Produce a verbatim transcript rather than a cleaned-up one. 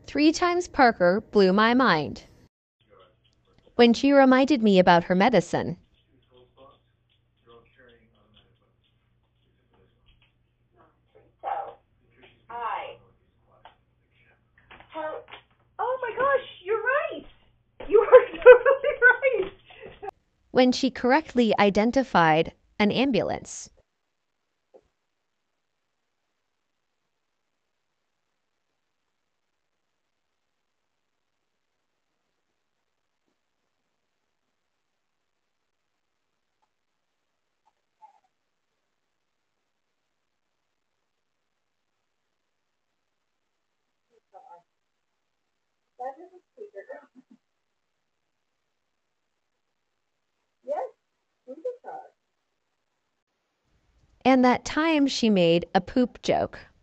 Three times Parker blew my mind. When she reminded me about her medicine. I. How? Oh my gosh, you're right. You are totally right. When she correctly identified an ambulance. That is a speaker. Yes, speaker car. And that time she made a poop joke.